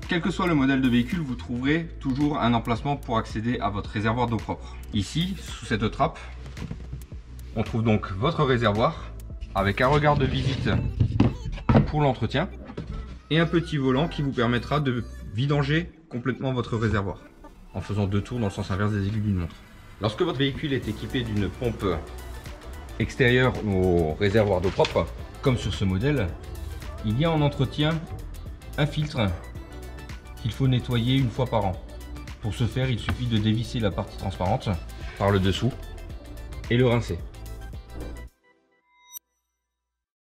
Quel que soit le modèle de véhicule, vous trouverez toujours un emplacement pour accéder à votre réservoir d'eau propre. Ici, sous cette trappe, on trouve donc votre réservoir avec un regard de visite pour l'entretien et un petit volant qui vous permettra de vidanger complètement votre réservoir en faisant 2 tours dans le sens inverse des aiguilles d'une montre. Lorsque votre véhicule est équipé d'une pompe extérieure au réservoir d'eau propre, comme sur ce modèle, il y a en entretien un filtre qu'il faut nettoyer une fois par an. Pour ce faire, il suffit de dévisser la partie transparente par le dessous et le rincer.